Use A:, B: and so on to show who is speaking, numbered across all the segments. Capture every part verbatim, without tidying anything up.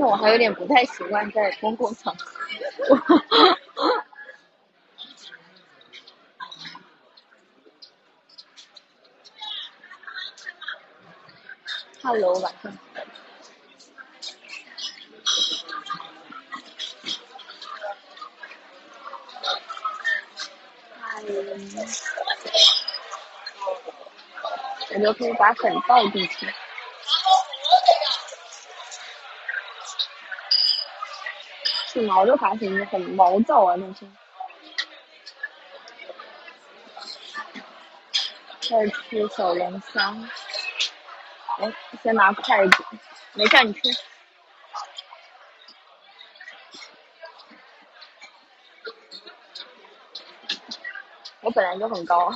A: 但我还有点不太习惯在公共场合。Hello， 晚上好。嗨，我就可以把粉倒进去。是毛的发型很毛躁啊，那些。再吃小龙虾。哎，先拿筷子，没事你吃。我本来就很高。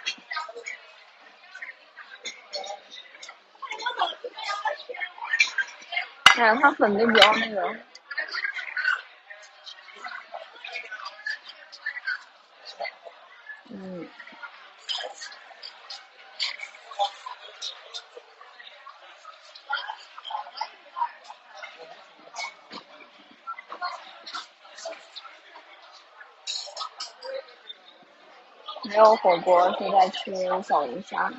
A: 哎呀，它粉的比较那个。嗯。没有火锅，现在吃小龙虾。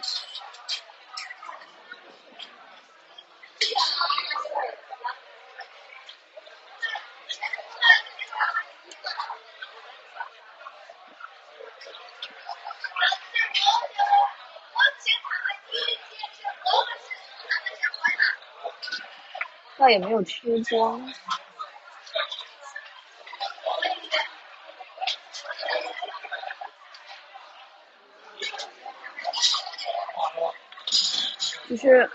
A: 倒也没有吃光。就是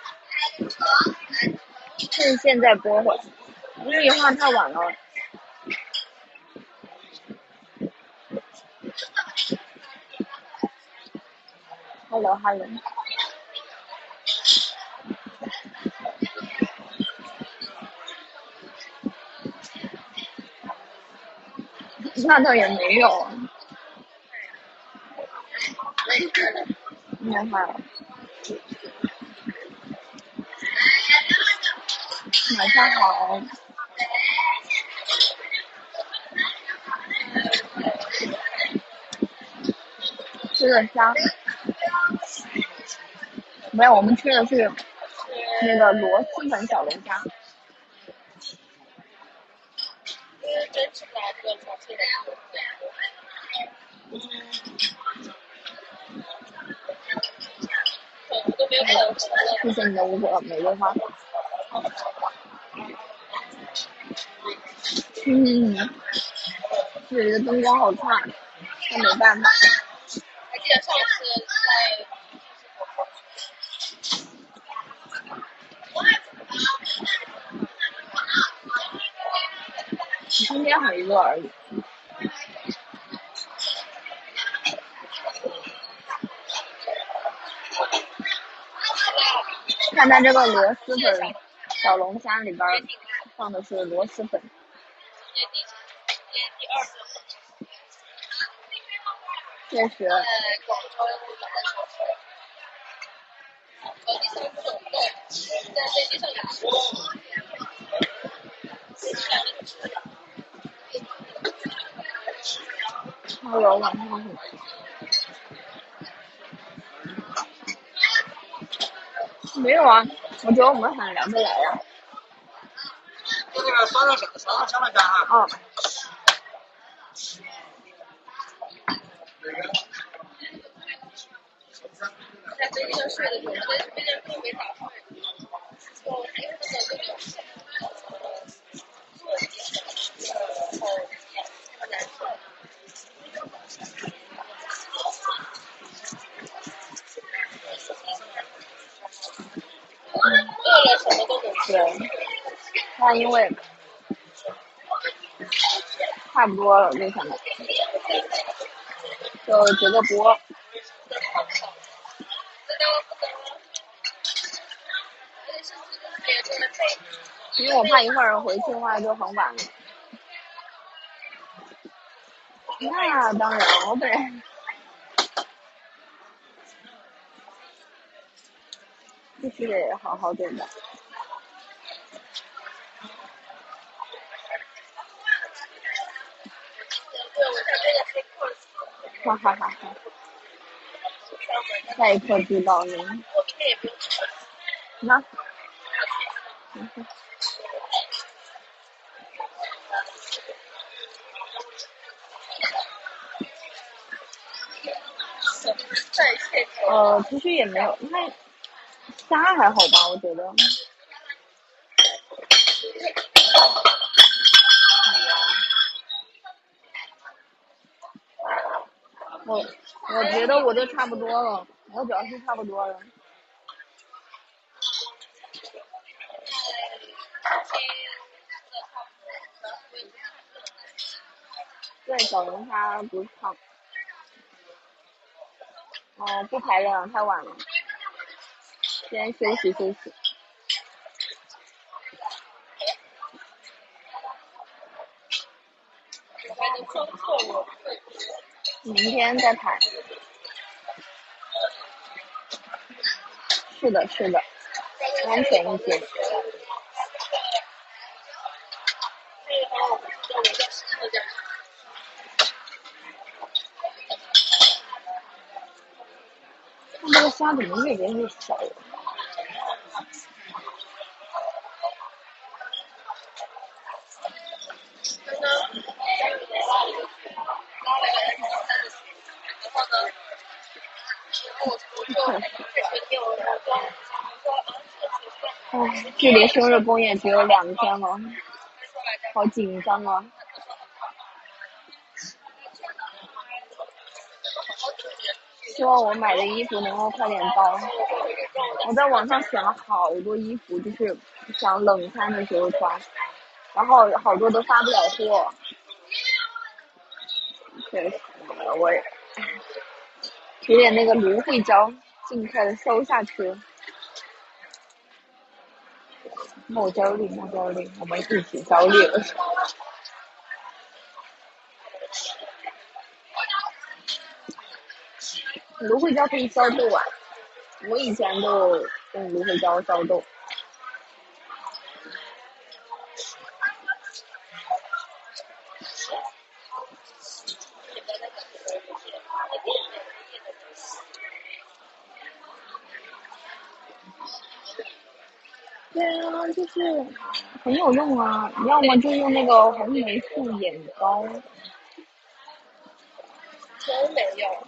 A: 趁现在播会，因为一会儿太晚了。Hello Hello。那倒也没有。你看，晚上好。吃的虾。没有，我们吃的是那个螺蛳粉小龙虾。谢谢你的五朵玫瑰花。嗯，这里的灯光好差，但没办法。
B: 还记得上次在。
A: 今天很热而已。看它这个螺蛳粉小龙虾里边放的是螺蛳粉。确实。
B: 在飞机上有吃。
A: Hello， 晚上好。没有啊，我觉得我们很聊得来呀。
C: 这个酸辣小酸辣小龙虾哈。
A: 哦。
B: 在飞机上睡的时候，我在飞机上根本没打睡。我因为根本就没有睡。坐机很好很难受。饿了什么都能吃。
A: 对。他因为差不多了，就想着就直个播。因为我怕一会儿回去的话就很晚了。那当然，我本来必须得好好对待。 哈哈哈哈！下一课知道了。那。嗯哼呃，其实也没有，那虾还好吧，我觉得。我我觉得我都差不多了，我主要是差不多了。对，小龙虾不胖。哦，不排练了，太晚了，先休息休息。明天再排。是的，是的，安全一些。这个虾怎么越变越小了？唉，距离生日公演只有两天了，好紧张啊！希望我买的衣服能够快点到。我在网上选了好多衣服，就是想冷餐的时候穿，然后好多都发不了货。确实，我有点那个芦荟胶，尽快的收下去。莫焦虑，莫焦虑，我们一起焦虑了。芦荟胶可以消痘啊，我以前都用芦荟胶消痘。对啊，就是很有用啊，要么就用那个红霉素眼膏。
B: 都没有。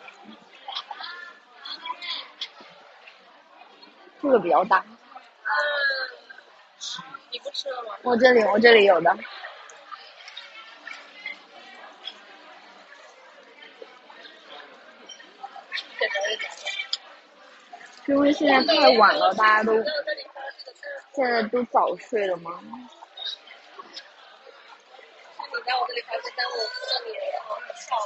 A: 这个比较大。
B: 你不吃了吗？
A: 我这里我这里有的。因为现在太晚了，大家都现在都早睡了吗？
B: 你在我这里发现，但我看到你然后很笑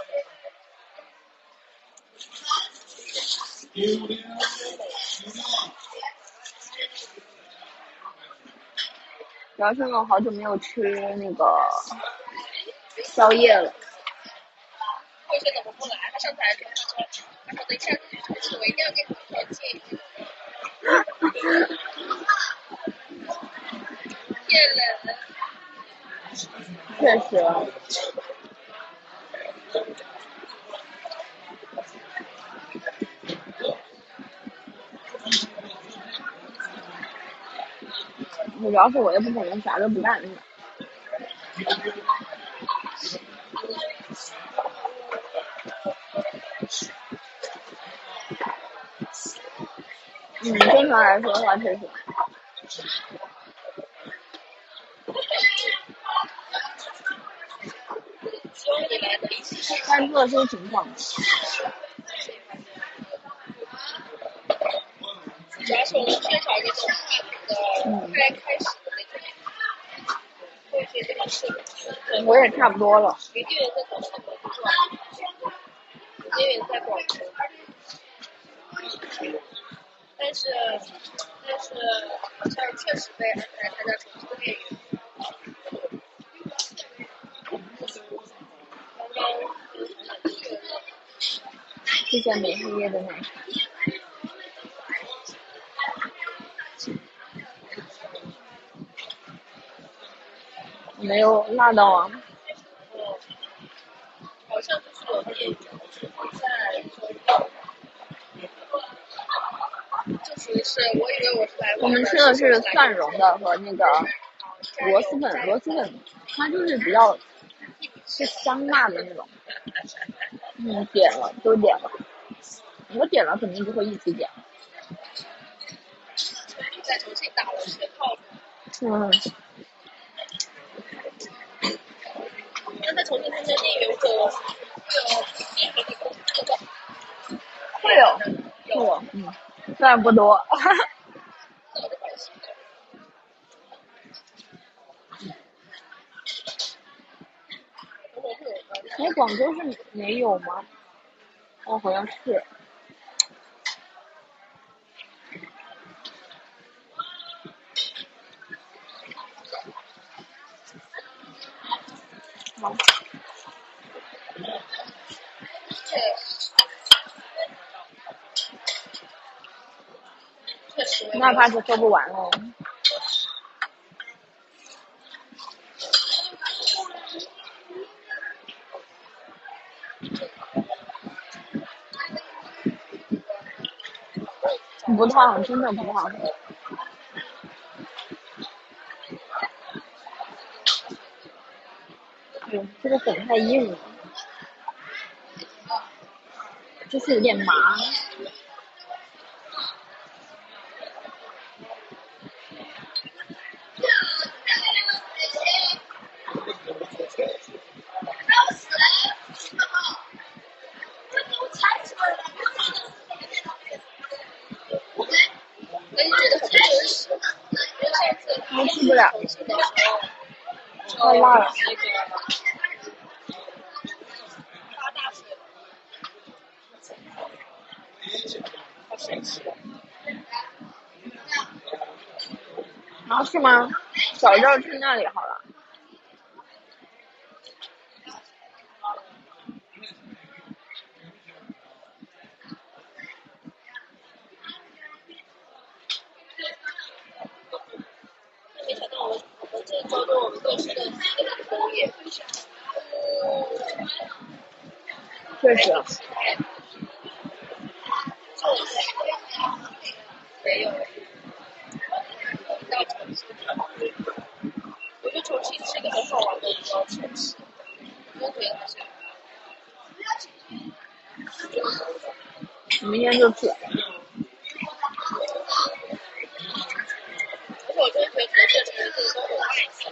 A: 主要是我好久没有吃那个宵夜了。
B: 慧轩怎么不来？他上台的时候他说，他说等一下自己出去，我一定要跟你说建议。骗人。
A: 确实。主要是我也不可能啥都不干。嗯，正常来说的话，确实。
B: 希望你来的一起。
A: 看特殊情况。
B: 主要是我们缺少一种的开开始的那种。慧轩这个是。
A: 我也差不多了。
B: 一定人在广州工作，因为在广州。但是，但是好像确实被安排参加重庆的电影。刚刚
A: 谢谢美黑夜的奶茶。没有辣到啊。
B: 嗯，好好像就是有店员在周六，就属于是我以为我是来
A: 我们吃的是蒜蓉的和那个螺蛳粉，螺蛳粉它就是比较是香辣的那种。嗯，点了都点了，我点了肯定就会一起点。
B: 在重庆打了全套。
A: 嗯。
B: 那在重庆他们的店员会有会有店给你工资的。
A: 会有，会有，嗯，虽然不多。哎，广州是没有吗？哦，好像是。好。那怕是喝不完哦。不烫，真的不烫。嗯，这个粉太硬了，就是有点麻。我吃不了，太辣了。啊，是吗？早知道去那里好了。
B: 没想到我们我们这周中我们都是个工业。
A: 确实。
B: 没有。到重庆，我觉得重庆是一个很好玩的一个城市，我觉得还是。
A: 明天就去。
B: 而且我真的觉得这个城市都很爱情。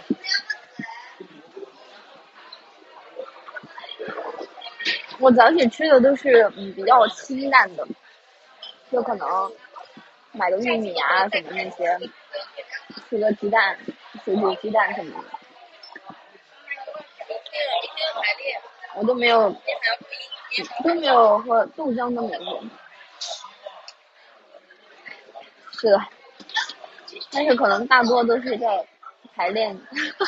A: 我早起吃的都是嗯比较清淡的，就可能买个玉米啊什么那些，吃个鸡蛋，水煮鸡蛋什么的。我都没有，都没有喝豆浆都没喝。是的，但是可能大多都是在排练。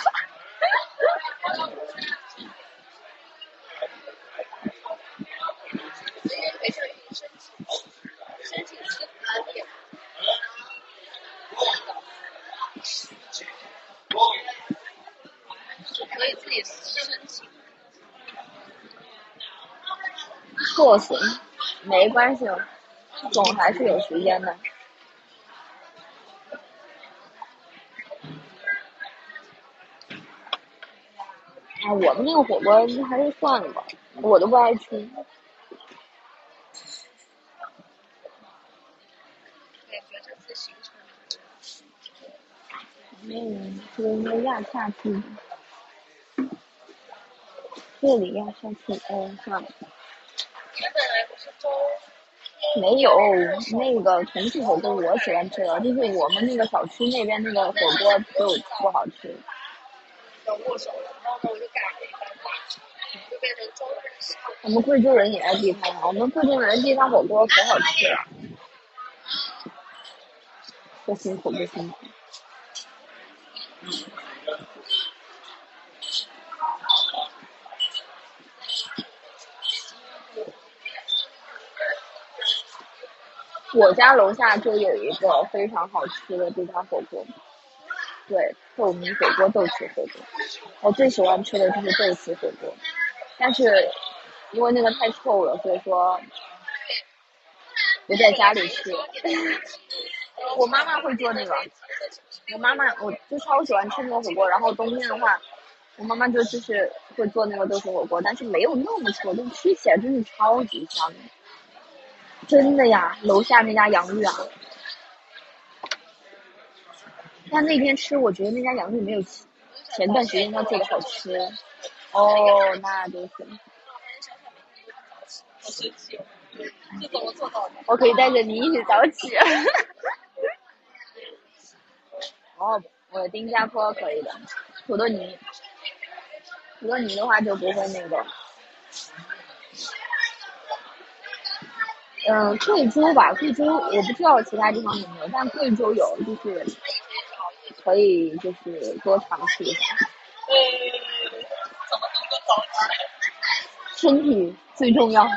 B: 可以自己申请。
A: 不行，没关系，总还是有时间的。哎，我们那个火锅还是算了吧，我都不爱吃。
B: 感觉这次行程
A: 没有，这个应该压下去。这里压下去，哦，算了。
B: 你本来不是周。
A: 没有，那个重庆火锅我喜欢吃的，就是我们那个小区那边那个火锅就不好吃。
B: 握手，然后呢我就改了一番话，就变成周日。
A: 我们贵州人也爱地摊，我们贵州人地摊火锅可好吃了。不辛苦不辛苦。我家楼下就有一个非常好吃的地摊火锅，对，豆米火锅、豆豉火锅。我最喜欢吃的就是豆豉火锅，但是因为那个太臭了，所以说不在家里吃。我妈妈会做那个，我妈妈我就超喜欢吃那个火锅，然后冬天的话，我妈妈就就是会做那个豆豉火锅，但是没有那么臭，但吃起来真是超级香。真的呀，楼下那家洋芋啊，但那天吃我觉得那家洋芋没有前段时间他做的好吃。哦，那就行。
B: 好神奇，这怎么做到的？
A: 我可以带着你一起早起。哦，我的丁家坡可以的，土豆泥，土豆泥的话就不会那个。嗯、呃，贵州吧，贵州我不知道其他地方有没有，但贵州有，就是可以就是多尝试一下。
B: 呃，怎么能够早起？
A: 身体最重要。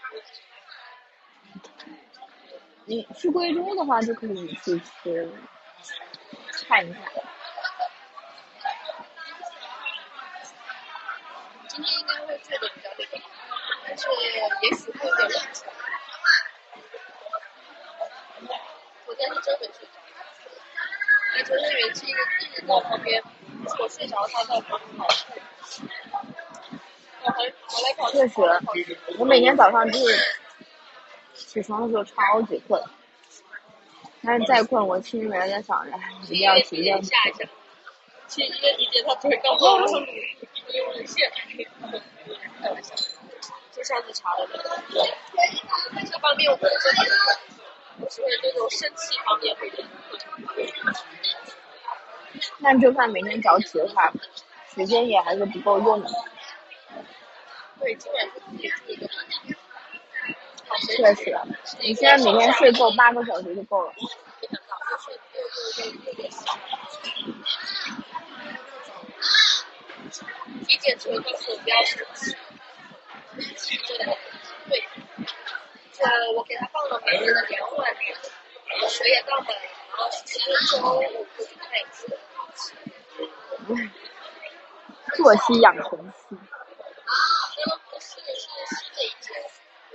A: 你去贵州的话，就可以去吃看一下。
B: 今天应该会睡得比较累，但是也许会有点冷。昨天是真没睡着，那昨天元气一直一直在旁边，我睡着他在旁边跑步。我还我来跑
A: 确实，我每天早上就是起床的时候超级困，但是再困我心里面在想着，一定要起，一定要起。
B: 下一下。其实一个姐姐她腿刚好我很努力，有点线，开玩笑，就上次查了的。这方面我觉得真的，我是那种生气方面会更。
A: 但就算每天早起的话，时间也还是不够用的。
B: 对，今晚自己注意个。
A: 确实，你现在每天睡够八个小时就够了。
B: 体检只会告诉我不要生气，真的对。就我给他放了每天的两碗水也倒满，然后其实周五会去看一次。
A: 作息养成系。
B: 那不是是新的一届。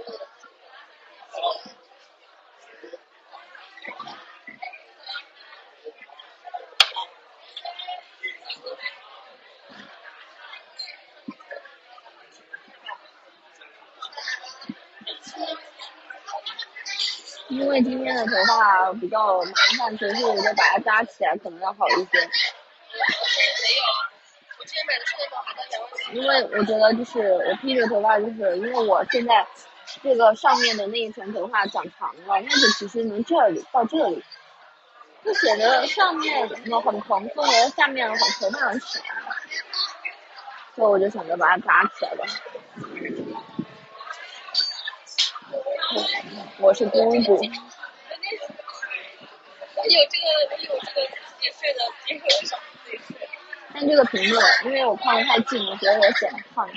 A: 因为今天的头发比较麻烦，所以说我就把它扎起来，可能要好一些。
B: 没有，我之前买的是那种还在两万几。
A: 因为我觉得就是我披着头发，就是因为我现在这个上面的那一层头发长长了，那就只是能这里到这里，就显得上面很蓬松，然后下面很头发很少，所以我就想着把它扎起来吧。我是公主。
B: 有这个有这个也睡的结合小自己睡。
A: 但这个屏幕，因为我靠得太近了，所以我显胖。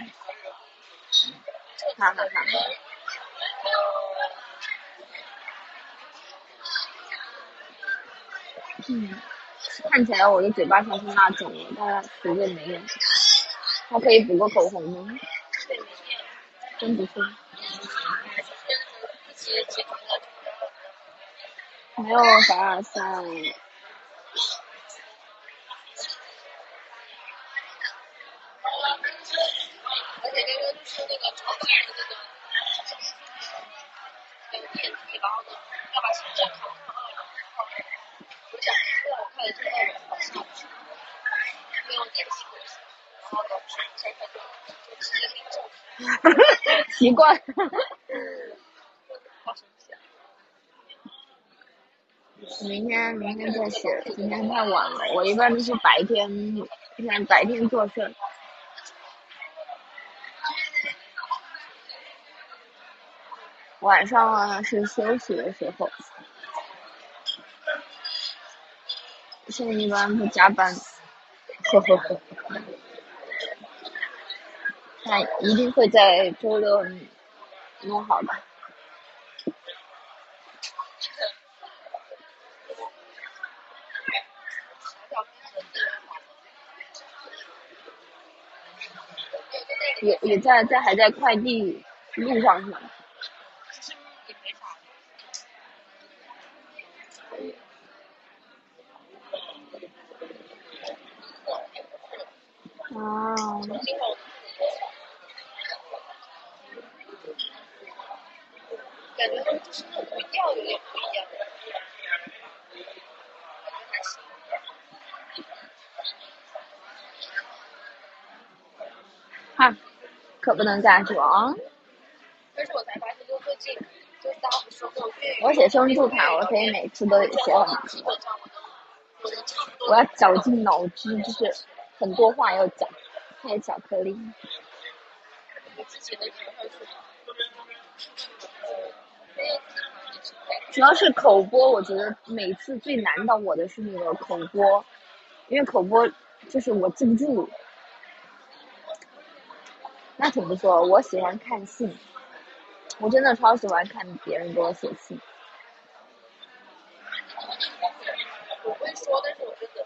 A: 哈哈哈。嗯，看起来我的嘴巴像是蜡肿了，但实际没有。还可以补个口红呢。真不错。没有凡尔赛。
B: 而且刚刚就是那个炒菜的那个，有电梯，然后呢要把行政扛上二楼。我讲，现在我看的是二楼往下去，没有电梯的，然后呢想想就就直接领走。
A: 习惯。
B: 好神奇啊！
A: 明天明天再写，今天太晚了。我一般都是白天，现在白天做事。晚上啊是休息的时候。现在一般不加班。呵呵呵。但一定会在周六弄好的。也也在在还在快递路上是吗？
B: 其实也没啥。
A: 啊，
B: 今后感觉他们就是那种语调有点不一样，感觉还行。
A: 哈，可不能假装。
B: 但是我才发现，就最近就是大家不说那种粤语，
A: 我写生助卡，我可以每次都写很
B: 基本上我能我能差不多。
A: 我要绞尽脑汁，就是很多话要讲，还有巧克力。
B: 我自己能传上去吗？
A: 主要是口播，我觉得每次最难到我的是那个口播，因为口播就是我记不住。那怎么说？我喜欢看信，我真的超喜欢看别人给我写信。
B: 我会说，但是我真的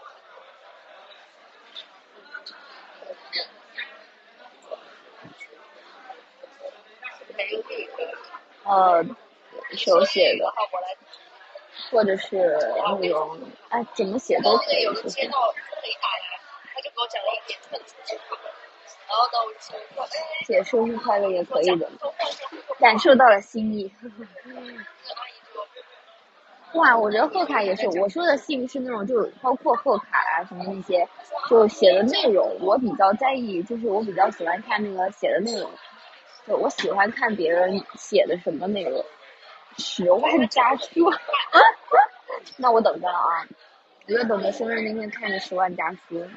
B: 没有粤语。
A: 呃，手写的，
B: 好，我来。
A: 或者是那种，哎，怎么写都可以。
B: 有
A: 就是
B: 人接到没打来，他就给我讲了一连串的生日快乐，然后呢，我就想说，哎，
A: 写生日快乐也可以的，感受到了心意。
B: 那个阿姨就
A: 哇，我觉得贺卡也是，我说的信是那种，就包括贺卡啊什么那些，就写的内容，我比较在意，就是我比较喜欢看那个写的内容，就我喜欢看别人写的什么内容。十万加书，那我等着了啊！我就等着生日那天看着十万加书。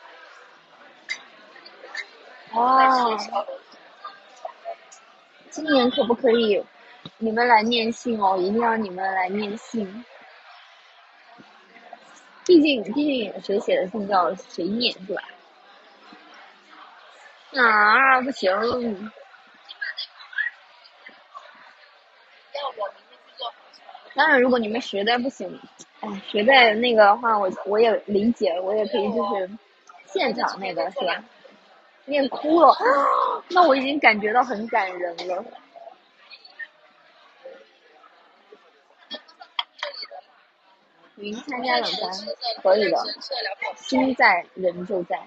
A: 哦，今年可不可以你们来念信哦？一定要你们来念信。毕竟，毕竟谁写的信叫谁念是吧？啊，不行。
B: 让我明天去做。
A: 当然，如果你们实在不行，哎，实在那个的话，我我也理解，我也可以就是现场那个是吧？念哭了，那我已经感觉到很感人了。云参加冷餐可以的，心在人就在。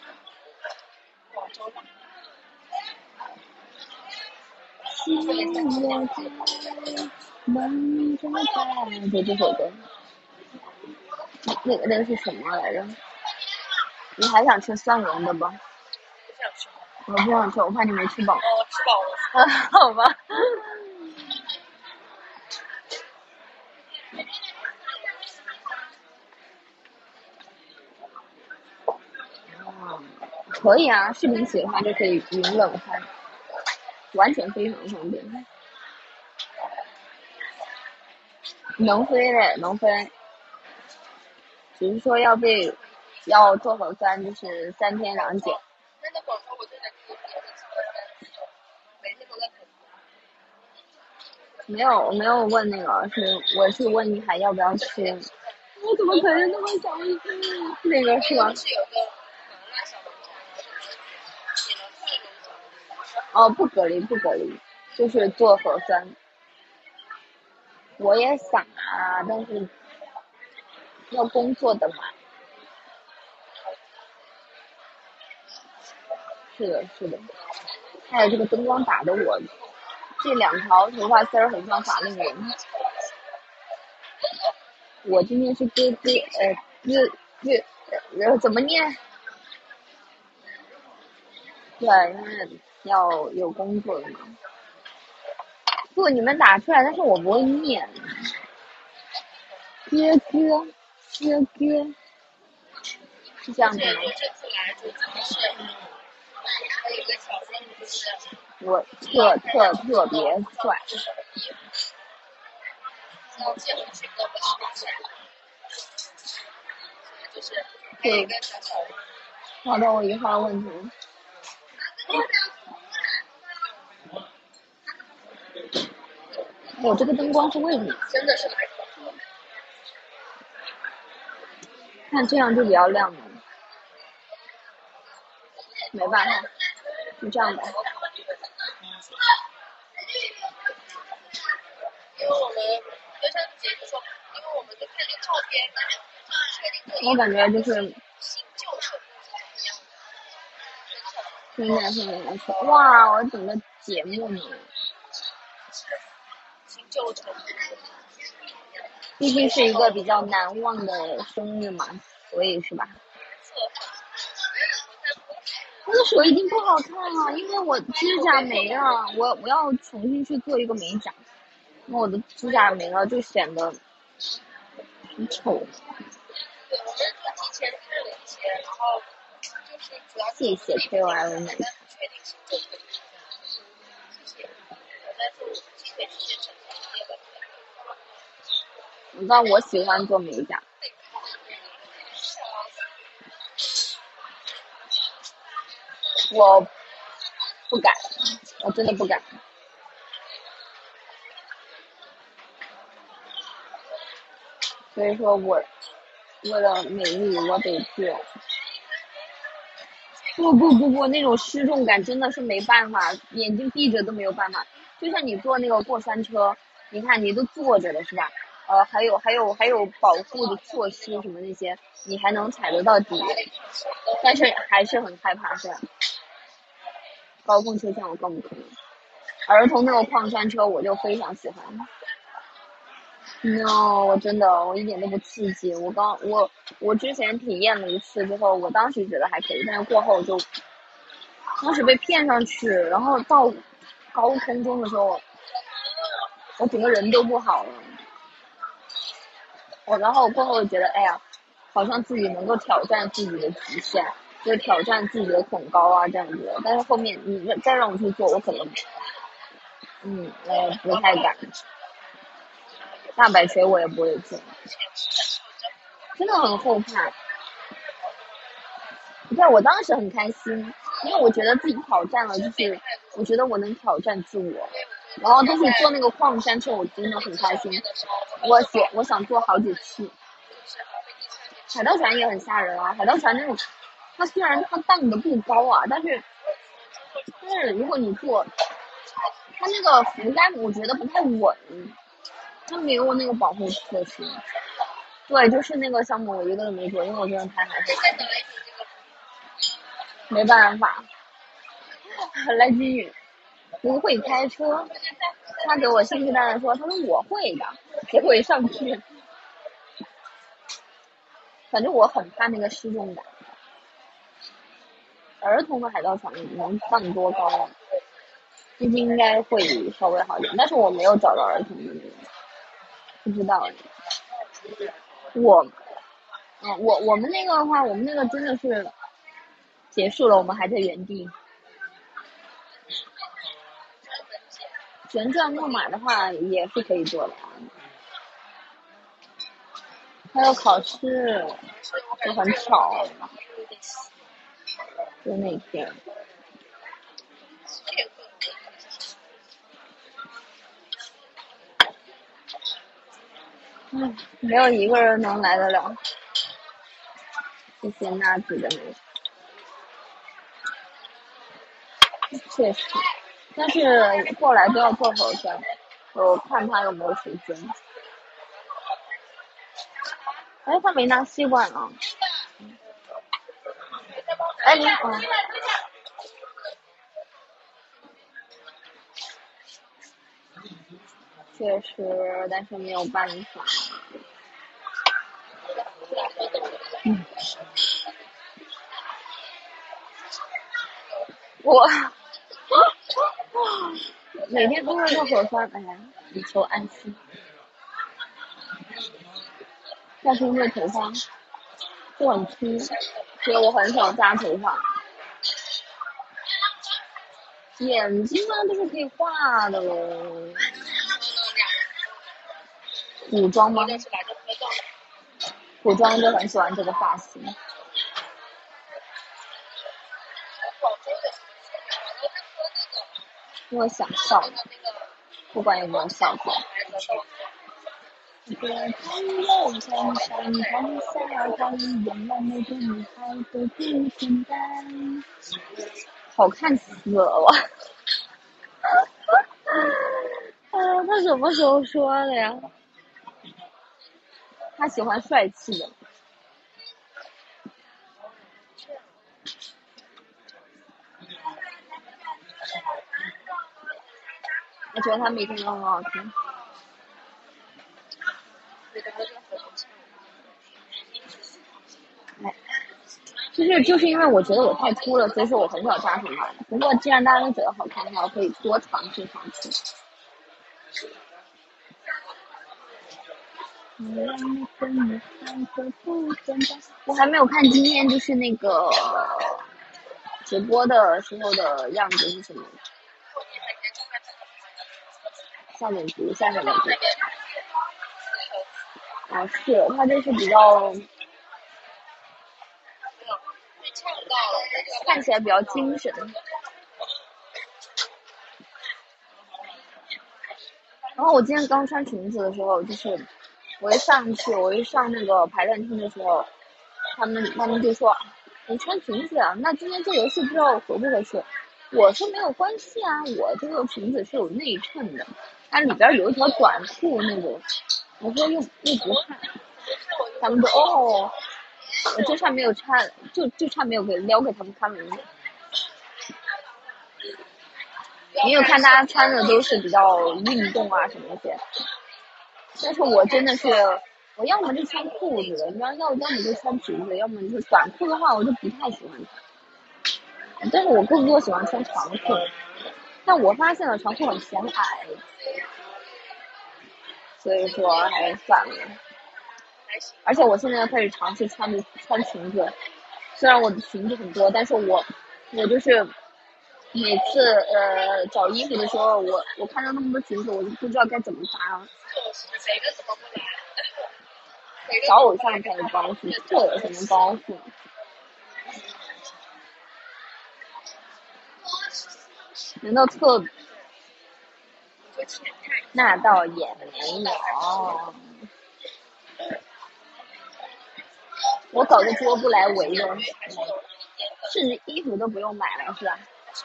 A: 心也在，梦就在。对这首歌，那个那个是什么来着？你还想吃蒜蓉的吧？
B: 不想吃。
A: 我不想吃，我怕你没吃饱。
B: 哦，吃饱了。
A: 啊，好吧。可以啊，视频起的话就可以云冷餐，完全非常方便。能飞嘞，能飞，只是说要被要做核酸，就是三天两检。
B: 那那广州我就在这个每天都在等。
A: 没有，我没有问那个，是我是问你还要不要吃。我怎么可能那么想那个是吧？
B: 是有个麻辣小龙虾，点了蒜蓉小。
A: 哦，不隔离，不隔离，就是做核酸。我也想啊，但是要工作的嘛。是的，是的。还有这个灯光打的我，这两条头发丝儿很像法令纹。我今天是哥哥，呃，哥哥，呃，怎么念？对，因为要有工作的嘛。不，你们打出来，但是我不会念。哥哥，哥哥，是这样子吗？
B: 我这次来就真的是，还有一个小任务就是，
A: 我特特特别帅。
B: 要借回去跟我去就是还有一个小小的。
A: 好的，我一会儿问你。我这个灯光是为什么？
B: 真的是来
A: 看这样就比较亮了。没办法，就这样吧。
B: 因为我们就像姐姐说，因为我们就看那个照片，确定这个
A: 我感觉就是
B: 新旧程度是
A: 现在是来说，哇，我整个节目呢，
B: 新旧程度。
A: 毕竟是一个比较难忘的生日嘛，所以是吧？我的手一定不好看啊，因为我指甲没了，我我要重新去做一个美甲，那我的指甲没了就显得很丑。
B: 对，我们提前日了一些，然后就是主要
A: 谢谢 K O L 奶。
B: 确定新旧程度。谢谢。但是今天这些整体也很
A: 你知道我喜欢做美甲，我不敢，我真的不敢。所以说我为了美丽，我得做。不不不不，那种失重感真的是没办法，眼睛闭着都没有办法。就像你坐那个过山车，你看你都坐着的是吧？呃，还有还有还有保护的措施什么那些，你还能踩得到底，但是还是很害怕，是吧？高空车厢我更不可能。儿童那个矿山车我就非常喜欢。no， 我真的我一点都不刺激。我刚我我之前体验了一次之后，我当时觉得还可以，但是过后就当时被骗上去，然后到高空中的时候，我整个人都不好了。我然后过后觉得，哎呀，好像自己能够挑战自己的极限，就是挑战自己的恐高啊这样子。但是后面你再让我去做，我可能，嗯，呃，不太敢。大摆锤我也不会做，真的很后怕。对，我当时很开心，因为我觉得自己挑战了，就是我觉得我能挑战自我。然后但是做那个矿山车，我真的很开心，我想我想做好几次。海盗船也很吓人啊，海盗船那种，它虽然它荡的不高啊，但是但是如果你做，它那个扶杆我觉得不太稳，它没有那个保护措施。对，就是那个项目我一个都没做，因为我真的太害怕了，没办法。来自于不会开车，他给我信誓旦旦说，他说我会的，结果一上去，反正我很怕那个失重感。儿童的海盗船能放多高啊？毕竟应该会稍微好一点，但是我没有找到儿童的那个，不知道。我，嗯，我我们那个的话，我们那个真的是结束了，我们还在原地。旋转木马的话也是可以做的啊，还有考试就很吵，就那天。唉，没有一个人能来得了。谢谢娜子的美，确实，但是过来都要做核酸，我看他有没有时间。哎，他没拿吸管啊。哎，你好。确实，但是没有办法。嗯，我每天都是做核酸，哎呀，以求安息。但是因为头发就很粗，所以我很少扎头发。眼睛呢都是可以画的喽。古装吗？古装就很喜欢这个发型。因为想笑，不管有没有效果。我看楼上看看下看，原来每个女孩都不简单。好看死了！啊，太他什么时候说的呀？他喜欢帅气的。我觉得他每天都很好听。哎，就是就是因为我觉得我太秃了，所以说我很少扎头发。不过既然大家都觉得好看的话，我可以多尝试尝试。我还没有看今天就是那个直播的时候的样子是什么。下点读下面的读。啊，是他就是比较看起来比较精神。然后我今天刚穿裙子的时候，就是我一上去，我一上那个排练厅的时候，他们他们就说你穿裙子啊，那今天这游戏不知道合不合适。我说没有关系啊，我这个裙子是有内衬的，它里边有一条短裤那种。我说又又不怕，他们说哦，我就差没有差，就就差没有给撩给他们看了。因为看大家穿的都是比较运动啊什么些，但是我真的是，我要么就穿裤子的，你要要要么就穿裙子，要么就是短裤的话，我就不太喜欢穿。但是我更多喜欢穿长裤，但我发现了长裤很显矮，所以说还是算了。而且我现在开始尝试穿的穿裙子，虽然我的裙子很多，但是我我就是每次呃找衣服的时候，我我看到那么多裙子，我就不知道该怎么搭。找偶像才有包袱，这有什么包袱？难道特？那倒也没有。我搞个桌布来围着，甚至衣服都不用买了，是吧？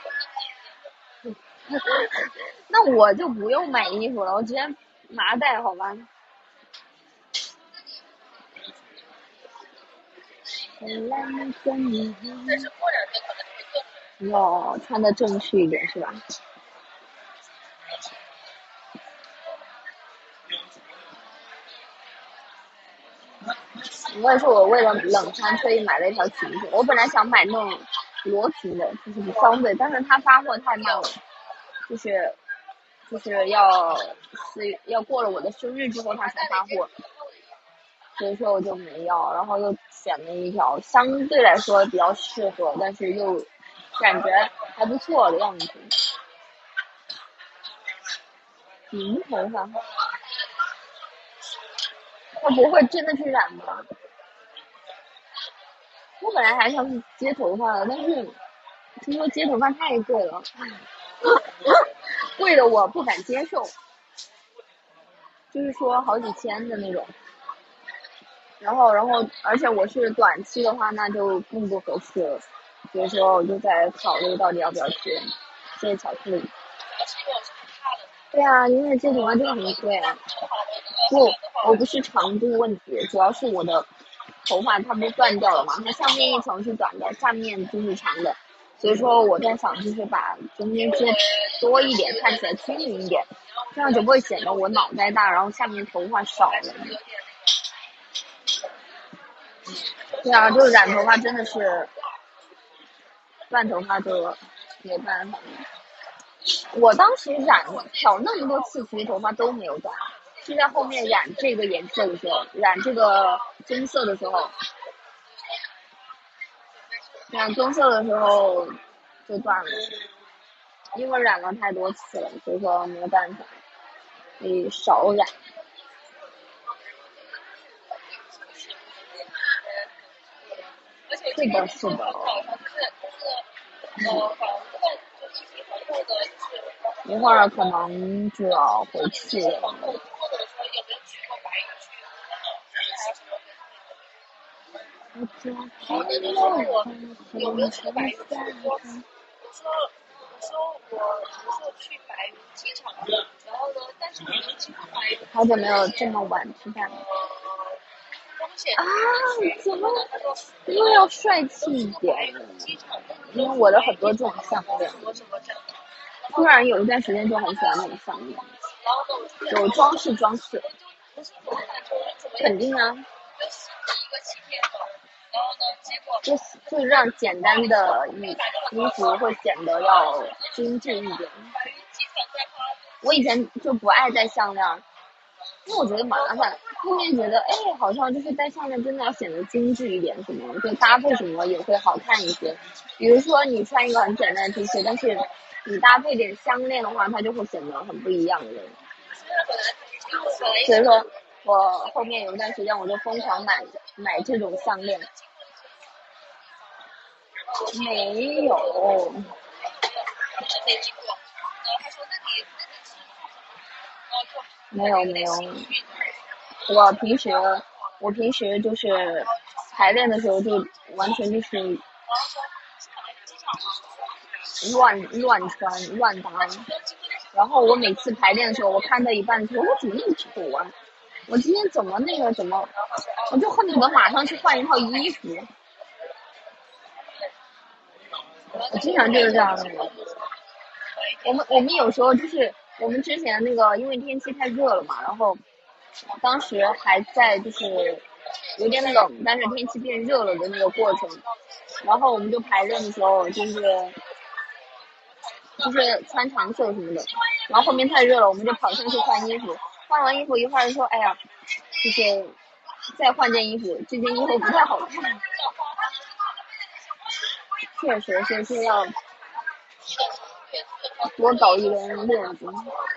A: 那我就不用买衣服了，我直接麻袋好吧？要穿的正式一点是吧？我也是，我为了冷穿特意买了一条裙子。我本来想买那种罗裙的，就是相对，但是他发货太慢了，就是就是要是要过了我的生日之后他才发货，所以说我就没要，然后又选了一条相对来说比较适合，但是又感觉还不错的样子。银头发，他不会真的是染吗？我本来还想去接头发的，但是听说接头发太贵了，贵的我不敢接受，就是说好几千的那种。然后，然后，而且我是短期的话，那就更不合适了。所以说，我就在考虑到底要不要接。谢谢巧克力。对啊，因为接头发真的很贵。不，我不是长度问题，主要是我的头发它不是断掉了嘛，它上面一层是短的，下面就是长的。所以说我在想，就是把中间接多一点，看起来均匀一点，这样就不会显得我脑袋大，然后下面头发少了。对啊，就是染头发真的是断头发就没办法。我当时染漂那么多次，其实头发都没有断，是在后面染这个颜色的时候，染这个棕色的时候，染棕色的时候就断了，因为染了太多次了，所以说没有办法，可以少染。是的，是的。一会儿可能就要回去了。
B: 说我说我我说去白云机场，然后呢，但是你能经过白云，
A: 好久没有这么晚吃饭了
B: 风险
A: 啊！怎么又要帅气一点了？因为我的很多这种项链，
B: 什么什么这样，
A: 突然有一段时间就很喜欢那种项链，
B: 然后呢，我
A: 有装饰装饰，
B: 不是怎么感觉怎么样，
A: 肯定啊，
B: 就是一个欺骗的，然后呢，结果
A: 就就让简单的衣衣服会显得要精致一点。
B: 白云机场在花
A: 我以前就不爱戴项链，因为我觉得麻烦。后面觉得，哎，好像就是戴项链真的要显得精致一点，什么就搭配什么也会好看一些。比如说你穿一个很简单的 T 恤，但是你搭配点项链的话，它就会显得很不一样的。所以说我后面有一段时间我就疯狂买买这种项链。没有，
B: 是没经过，然后他说那你那你吃然后就
A: 没有没有。我平时我平时就是排练的时候就完全就是乱乱穿乱搭，然后我每次排练的时候，我看到一半的时候，我怎么那么丑啊？我今天怎么那个怎么，我就恨不得马上去换一套衣服。我经常就是这样的。我们我们有时候就是我们之前那个，因为天气太热了嘛，然后当时还在就是有点冷，但是天气变热了的那个过程，然后我们就排练的时候就是就是穿长袖什么的，然后后面太热了，我们就跑上去换衣服，换完衣服一会儿说，哎呀，就是再换件衣服，这件衣服不太好看。确实是是要多搞一点链子。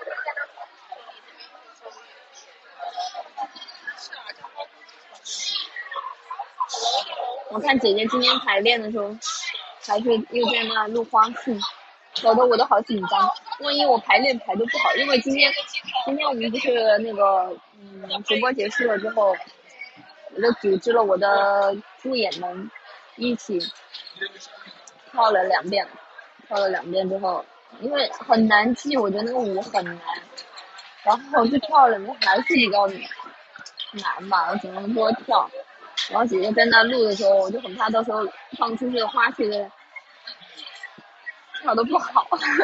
A: 我看姐姐今天排练的时候，还是又在那录花絮，搞得我都好紧张，万一我排练排的不好，因为今天今天我们不是那个嗯直播结束了之后，我就组织了我的助演们一起跳了两遍，跳了两遍之后，因为很难记，我觉得那个舞很难，然后就跳了两遍还是比较难吧，我只能多跳。然后姐姐在那录的时候，我就很怕到时候放出去的花絮的跳的不好。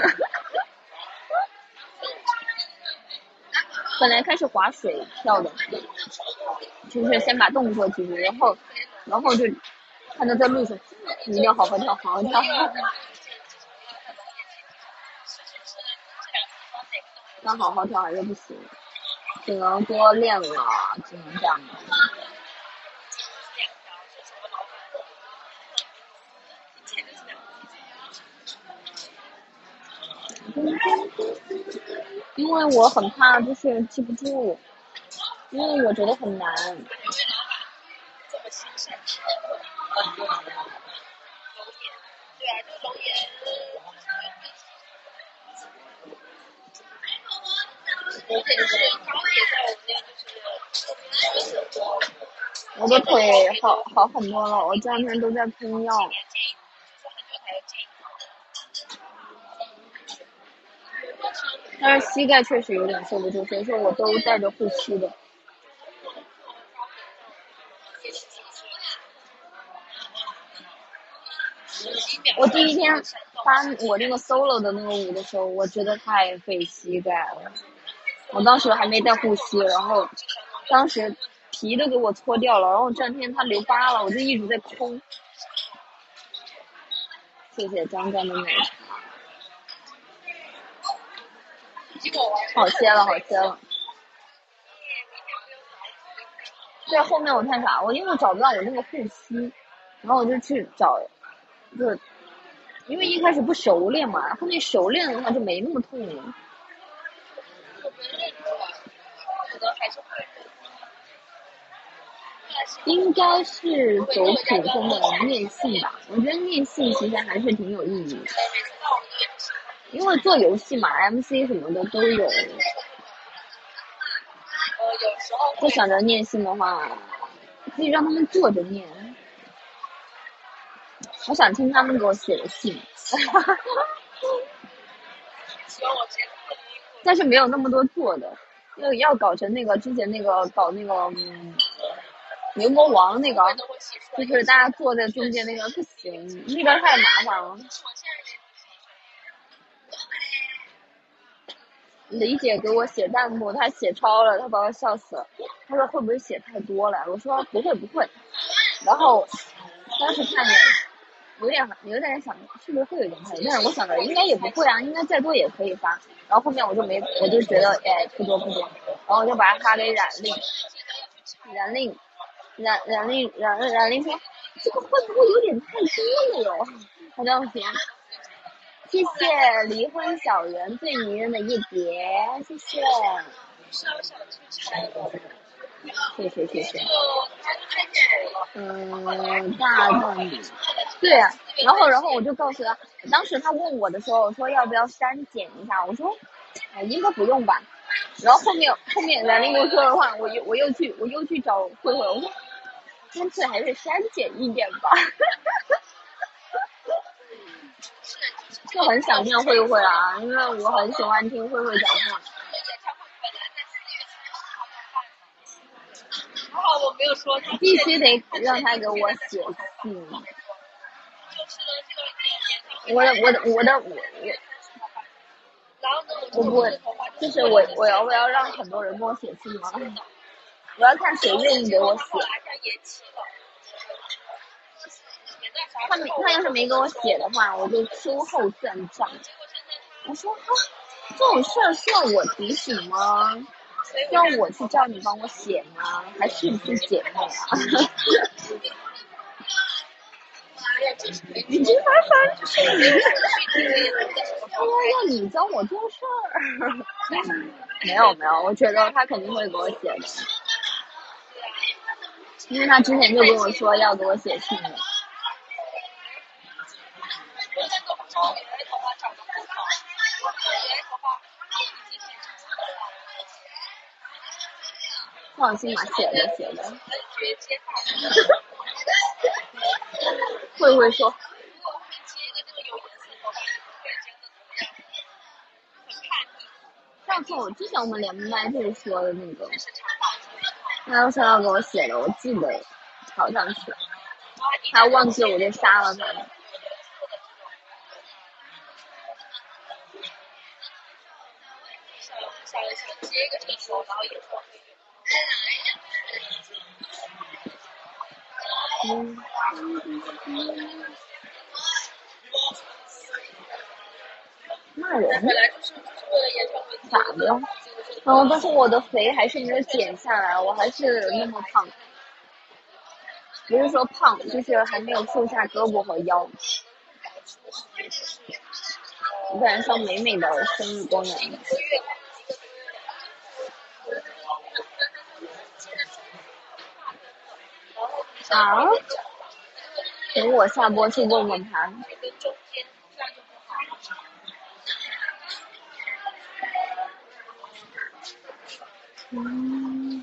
A: 本来开始划水跳的，就是先把动作记住，然后然后就看到在路上一定要好好跳，好好跳。但好好跳还是不行，只能多练了，只能这样的。因为我很怕就是记不住，因为我觉得很难。
B: 这么心善，对啊，就龙岩。我可是高铁在我们家就是
A: 我的腿好好很多了，我这两天都在喷药。但是膝盖确实有点受不住，所以说我都带着护膝的。我第一天发我那个 solo 的那个舞的时候，我觉得太费膝盖了。我当时还没带护膝，然后当时皮都给我搓掉了，然后这两天它留疤了，我就一直在空。谢谢张张的奶茶。好些了，好些了。对，后面我看啥？我因为我找不到我那个护膝，然后我就去找，就因为一开始不熟练嘛，后面熟练的话就没那么痛了。应该是走普通的念性吧，我觉得念性其实还是挺有意义的，因为做游戏嘛 M C 什么的都有。不想着念性的话，可以让他们坐着念。我想听他们给我写的信。
B: 希望我直接看衣服。
A: 但是没有那么多做的，要要搞成那个之前那个搞那个嗯，牛魔王那个，就是大家坐在中间那个不行，那个太麻烦了。李姐给我写弹幕，她写超了，她把我笑死了。她说会不会写太多了？我说不会不会。然后当时看着有点有点想是不是会有点太多，但是我想着应该也不会啊，应该再多也可以发。然后后面我就没我就觉得哎不多不多，然后我就把它发给冉令，冉令冉冉令冉冉令说这个会不会有点太多了哟？他这样说。谢谢离婚小圆最迷人的一叠，谢谢。
B: 稍小出差了。
A: 谢谢谢谢。嗯，大蛋里。对啊，然后然后我就告诉他，当时他问我的时候，我说要不要删减一下，我说，哎，应该不用吧。然后后面后面冉令跟我说的话，我又我又去我又去找慧慧，我说，干脆还是删减一点吧。就很想念慧慧啊，因为我很喜欢听慧慧讲话。
B: 还好我没有说他
A: 必须得让他给我写信。我的我的我的我我我不就是我我要我要让很多人给我写信吗？我要看谁愿意给我写。他没他要是没给我写的话，我就秋后算账。我说啊，这种事儿需要我提醒吗？需要我去叫你帮我写吗？还是不是姐妹啊？你这发发是你，他要让你教我做事儿。没有没有，我觉得他肯定会给我写的，因为他之前就跟我说要给我写信的。放心吧，写的写的。慧慧说。上次我之前我们连麦就是说的那个，他要说要给我写的，我记得好像是，他忘记我就杀了他。嗯。骂人？咋的？哦，但是我的肥还是没有减下来，我还是那么胖。不是说胖，就是还没有瘦下胳膊和腰。我感觉像美美的生日公园。啊？等我下播去问问他。嗯。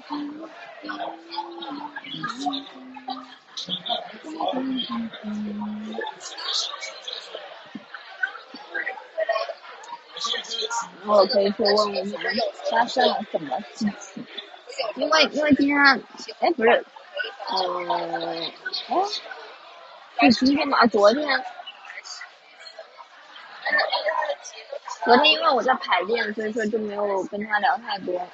A: 我可以去问问他发生了什么事情，因为因为今天，哎不是，嗯，哎，是今天吗？昨天，昨天因为我在排练，所以说就没有跟他聊太多。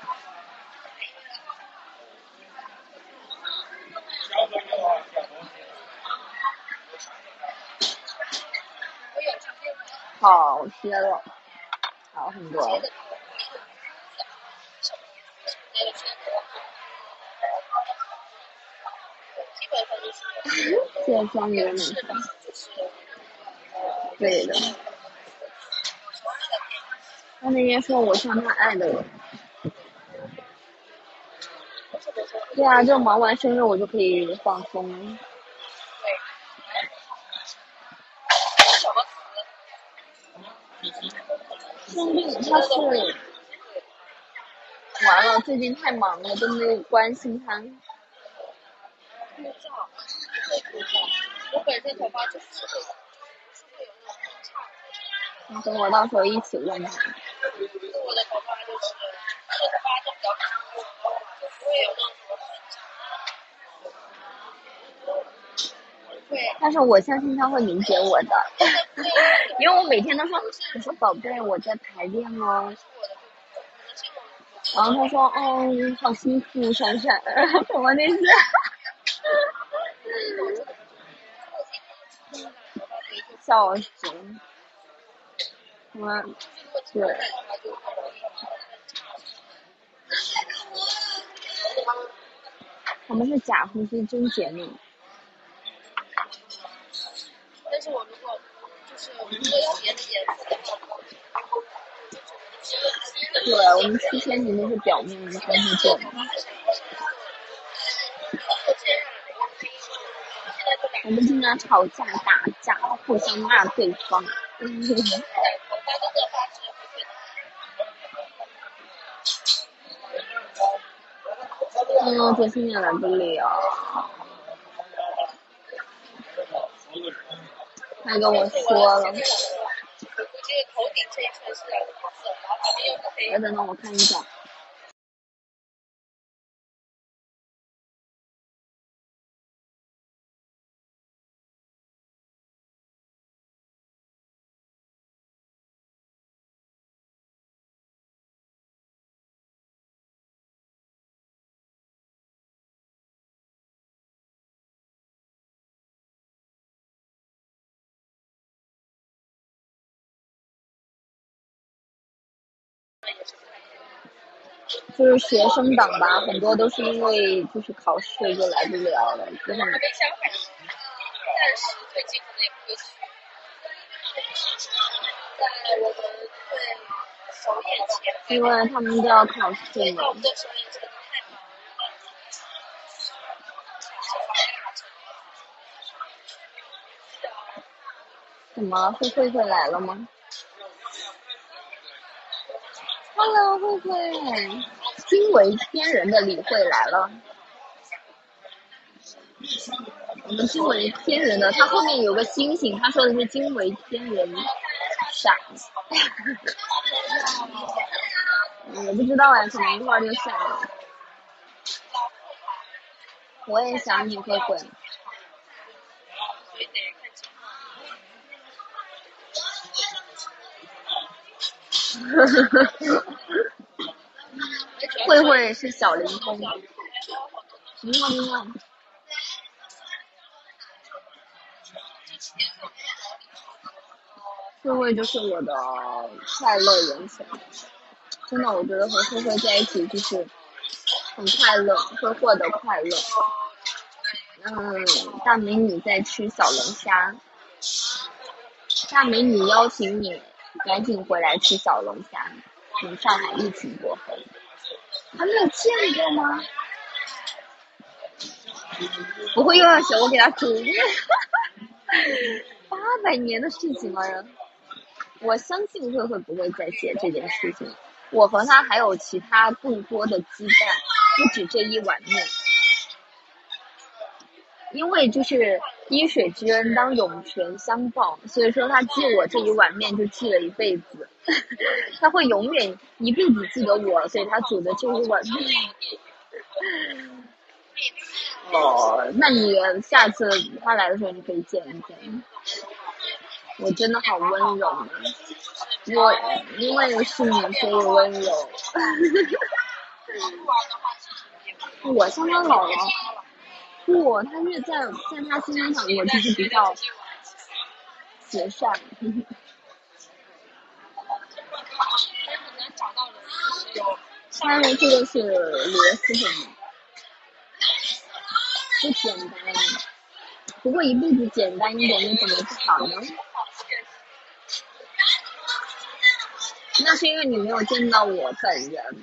A: 好些了，好很多了。谢谢双鱼的美食。对的。他那天说我像他爱的人。对啊，就忙完生日我就可以放松了。生病他是完了，最近太忙了，都没有关心他。
B: 我本身头发就是会有那种
A: 等我到时候一起问他。
B: 我的头发就是我的头发都比较平，就不会有那种什么分叉。
A: 但是我相信他会理解我的，因为我每天都说，我说宝贝，我在排练哦。然后他说，哦，好辛苦，闪闪，什么那些。笑死！我，对。我们是假呼吸真节目。
B: 但是我如果就是如果要别的颜色的话，
A: 对，我们七天里面是表面的关系做的。我们经常吵架打架，互相骂对方。嗯，嗯，这新年来不了。他跟我说了。来，等等我看一下。就是学生党吧，很多都是因为就是考试就来不了了，就是。但
B: 是最近可能也不会去。在我们对首演前，
A: 因为他们都要考试嘛。
B: 我们的首演前太忙
A: 了。怎么？慧慧慧来了吗 ？Hello， 慧慧，惊为天人的李慧来了。我们惊为天人的，他后面有个星星，他说的是惊为天人闪。我不知道哎，可能一会儿就闪了。我也想你，慧慧。慧慧是小灵通。明白明白。慧慧就是我的快乐人生，真的，我觉得和慧慧在一起就是很快乐，会获得快乐。嗯，大美女在吃小龙虾，大美女邀请你赶紧回来吃小龙虾。从上海疫情过后，还没有见过吗？不会又要学我给他煮？八百年的事情了，我相信慧慧不会再写这件事情。我和他还有其他更多的羁绊，不止这一碗面。因为就是滴水之恩当涌泉相报，所以说他记我这一碗面就记了一辈子，他会永远一辈子记得我，所以他煮的这一碗面。哦，那你下次他来的时候你可以见一见。我真的好温柔呢，我因为是你所以温柔。我相当老了。不，他是在在他心中想我就是比较慈善。他的这个是螺蛳粉，不简单。不过一辈子简单一点又怎么不好呢？那是因为你没有见到我本人。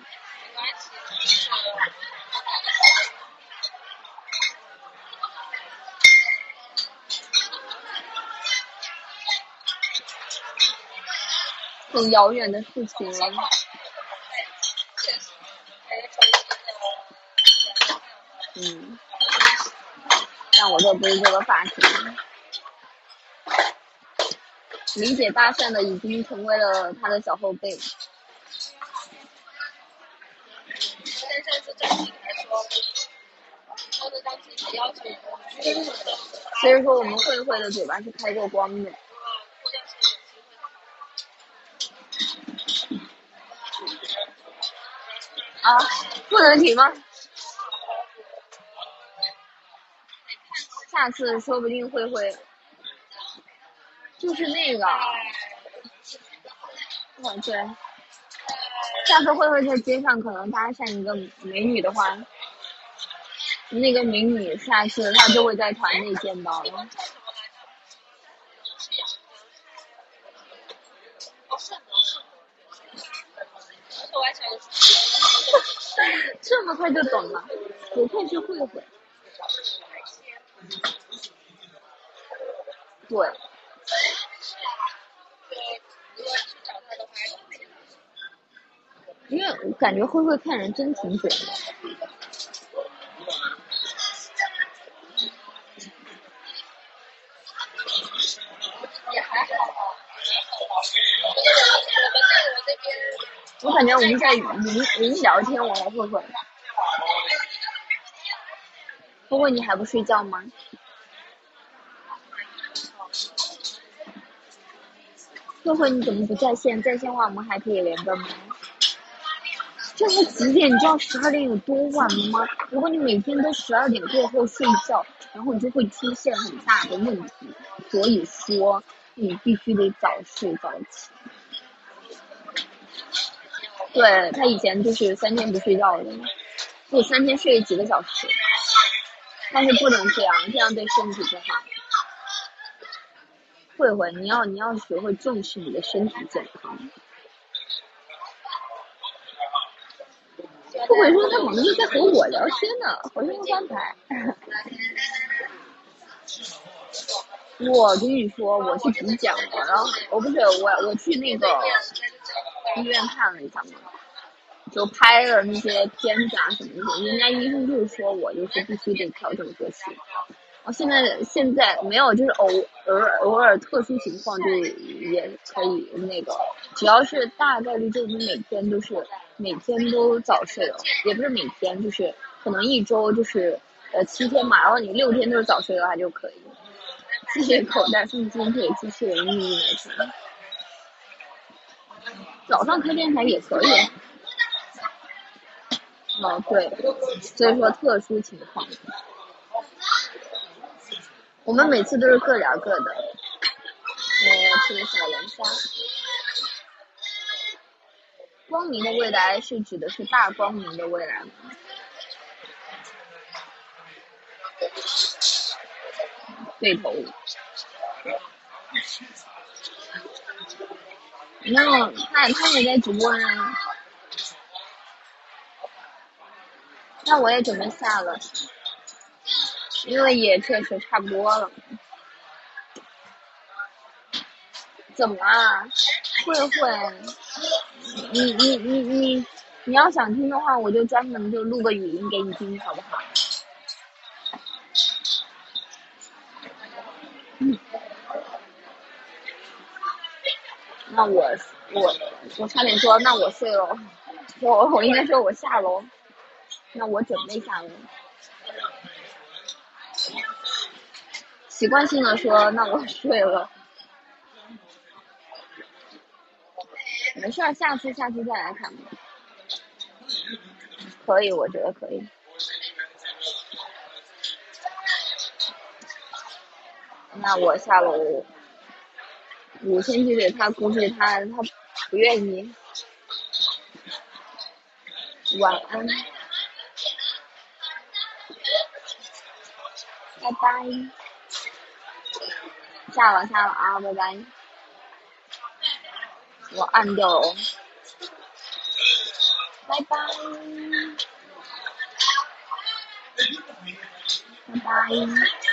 A: 很遥远的事情了。嗯，但我这不是这个发型。 理解搭讪的已经成为了他的小后辈。
B: 但上次张婷还说，说的张婷的要求，
A: 所以说我们慧慧的嘴巴是开过光的。啊，不能提吗？下次说不定慧慧就是那个，嗯，对，下次慧慧在街上可能搭讪一个美女的话，那个美女下次她就会在团内见到了。这么快就懂了，不愧是慧慧。对。因为我感觉慧慧看人真挺准的。
B: 也还好。
A: 我感觉我们在云云聊天，我和慧慧。慧慧，你还不睡觉吗？慧慧，你怎么不在线？在线话我们还可以连着吗？这才几点？你知道十二点有多晚吗？如果你每天都十二点过后睡觉，然后你就会出现很大的问题。所以说，你必须得早睡早起。对，他以前就是三天不睡觉的，就三天睡几个小时，但是不能这样，这样对身体不好。慧慧，你要你要学会重视你的身体健康。慧慧说他忙着在和我聊天呢，好像翻牌。我跟你说，我是体检了，然后我不是我我去那个医院看了一下嘛，就拍了那些片子啊什么的，人家医生就是说我就是必须得调整作息。我现在现在没有，就是偶尔偶尔特殊情况就也可以那个，只要是大概率就是你每天都是每天都早睡了，也不是每天，就是可能一周就是呃七天嘛，然后你六天都是早睡的话就可以。谢谢口袋送金腿机器人秘密奶茶。早上开电台也可以。哦，对，所以说特殊情况，我们每次都是各聊各的。我吃的小龙虾。光明的未来是指的是大光明的未来吗？对头。没有，他他也在直播呢。那我也准备下了，因为也确实差不多了。怎么啦？慧慧，你你你你你要想听的话，我就专门就录个语音给你听，好不好？嗯。那我我我差点说，那我睡了，我我应该说我下楼，那我准备下楼。习惯性的说，那我睡了。没事儿，下次下次再来看吧。可以，我觉得可以。那我下楼。五千级给他，估计他他不愿意。晚安，拜拜。下了下了啊，拜拜。我按掉了哦。拜拜。拜拜。